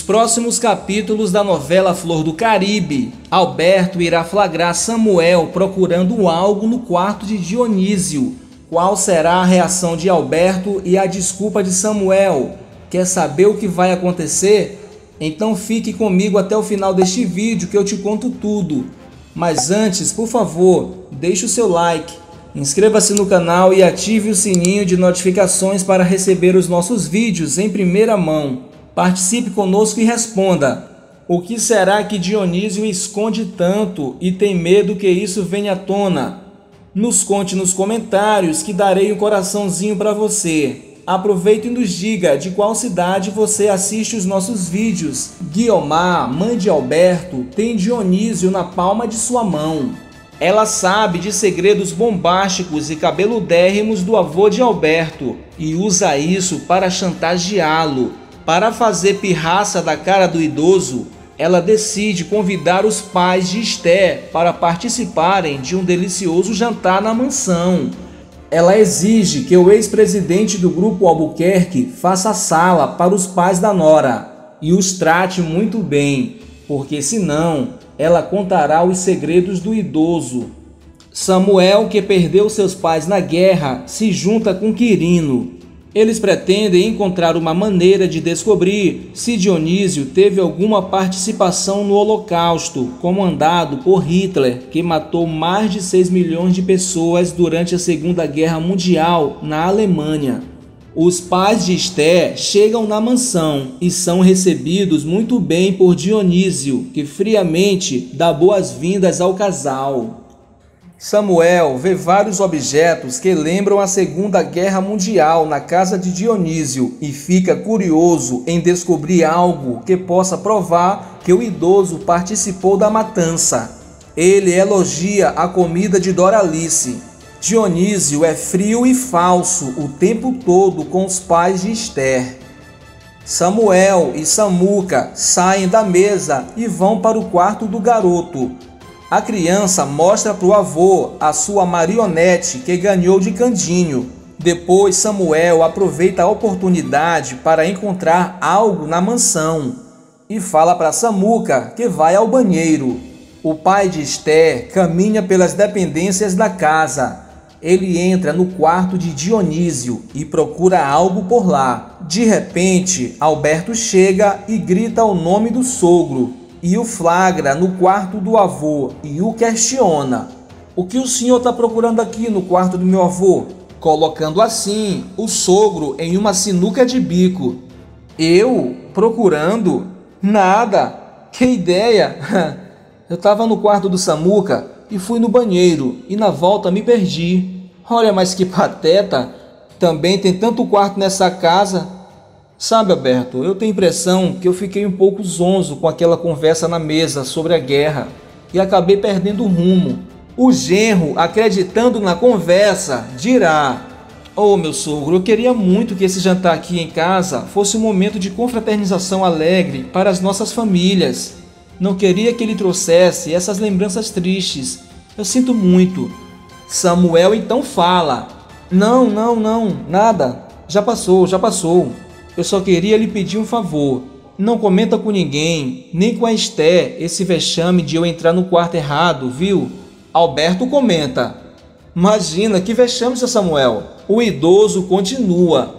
próximos capítulos da novela Flor do Caribe, Alberto irá flagrar Samuel procurando algo no quarto de Dionísio. Qual será a reação de Alberto e a desculpa de Samuel? Quer saber o que vai acontecer? Então fique comigo até o final deste vídeo que eu te conto tudo. Mas antes, por favor, deixe o seu like, inscreva-se no canal e ative o sininho de notificações para receber os nossos vídeos em primeira mão. Participe conosco e responda: o que será que Dionísio esconde tanto e tem medo que isso venha à tona? Nos conte nos comentários que darei um coraçãozinho para você. Aproveite e nos diga de qual cidade você assiste os nossos vídeos. Guiomar, mãe de Alberto, tem Dionísio na palma de sua mão. Ela sabe de segredos bombásticos e cabeludérrimos do avô de Alberto e usa isso para chantageá-lo. Para fazer pirraça da cara do idoso, ela decide convidar os pais de Esther para participarem de um delicioso jantar na mansão. Ela exige que o ex-presidente do Grupo Albuquerque faça sala para os pais da nora e os trate muito bem, porque senão ela contará os segredos do idoso. Samuel, que perdeu seus pais na guerra, se junta com Quirino. Eles pretendem encontrar uma maneira de descobrir se Dionísio teve alguma participação no Holocausto, comandado por Hitler, que matou mais de 6 milhões de pessoas durante a Segunda Guerra Mundial na Alemanha. Os pais de Esther chegam na mansão e são recebidos muito bem por Dionísio, que friamente dá boas-vindas ao casal. Samuel vê vários objetos que lembram a Segunda Guerra Mundial na casa de Dionísio e fica curioso em descobrir algo que possa provar que o idoso participou da matança. Ele elogia a comida de Doralice. Dionísio é frio e falso o tempo todo com os pais de Esther. Samuel e Samuca saem da mesa e vão para o quarto do garoto. A criança mostra para o avô a sua marionete que ganhou de Candinho. Depois Samuel aproveita a oportunidade para encontrar algo na mansão e fala para Samuca que vai ao banheiro. O pai de Esther caminha pelas dependências da casa. Ele entra no quarto de Dionísio e procura algo por lá. De repente, Alberto chega e grita o nome do sogro e o flagra no quarto do avô e o questiona. O que o senhor está procurando aqui no quarto do meu avô? Colocando assim o sogro em uma sinuca de bico. Eu? Procurando? Nada! Que ideia! Eu estava no quarto do Samuca e fui no banheiro e na volta me perdi. Olha, mas que pateta! Também tem tanto quarto nessa casa. Sabe, Alberto, eu tenho a impressão que eu fiquei um pouco zonzo com aquela conversa na mesa sobre a guerra e acabei perdendo o rumo. O genro, acreditando na conversa, dirá: "Oh, meu sogro, eu queria muito que esse jantar aqui em casa fosse um momento de confraternização alegre para as nossas famílias. Não queria que ele trouxesse essas lembranças tristes. Eu sinto muito." Samuel então fala: Não, nada. Já passou. Eu só queria lhe pedir um favor. Não comenta com ninguém, nem com a Esther, esse vexame de eu entrar no quarto errado, viu? Alberto comenta: Imagina, que vexame, seu Samuel. O idoso continua: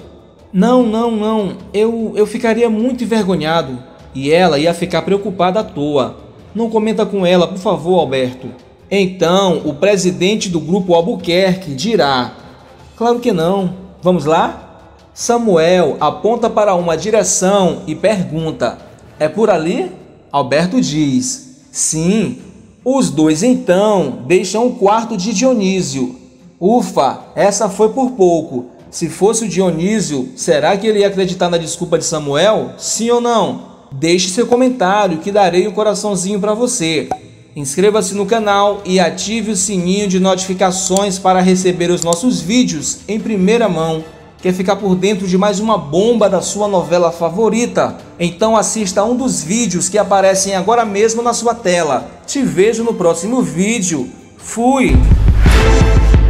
Não. Eu ficaria muito envergonhado. E ela ia ficar preocupada à toa. Não comenta com ela, por favor, Alberto. Então, o presidente do Grupo Albuquerque dirá: Claro que não. Vamos lá? Samuel aponta para uma direção e pergunta: É por ali? Alberto diz: Sim. Os dois então deixam o quarto de Dionísio. Ufa, essa foi por pouco. Se fosse o Dionísio, será que ele ia acreditar na desculpa de Samuel? Sim ou não? Deixe seu comentário que darei um coraçãozinho para você. Inscreva-se no canal e ative o sininho de notificações para receber os nossos vídeos em primeira mão. Quer ficar por dentro de mais uma bomba da sua novela favorita? Então assista a um dos vídeos que aparecem agora mesmo na sua tela. Te vejo no próximo vídeo. Fui!